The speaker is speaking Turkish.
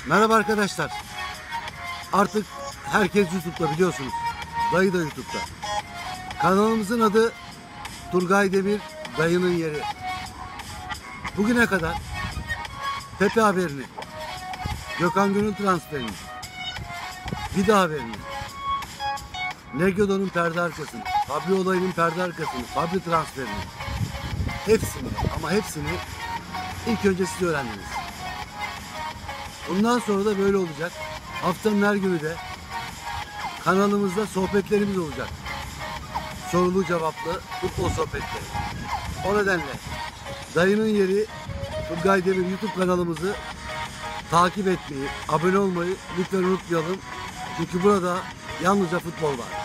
Merhaba arkadaşlar. Artık herkes YouTube'da, biliyorsunuz. Dayı da YouTube'da. Kanalımızın adı Turgay Demir Dayının Yeri. Bugüne kadar Pepe haberini, Gökhan Gönül transferini, Vida haberini, Negio'nun perde arkasını, Fabri olayının perde arkasını, Fabri transferini, hepsini ama hepsini ilk önce siz öğrendiniz. Bundan sonra da böyle olacak. Haftanın her günü de kanalımızda sohbetlerimiz olacak. Sorulu cevaplı futbol sohbetleri. O nedenle Dayının Yeri Turgay Demir YouTube kanalımızı takip etmeyi, abone olmayı lütfen unutmayalım. Çünkü burada yalnızca futbol var.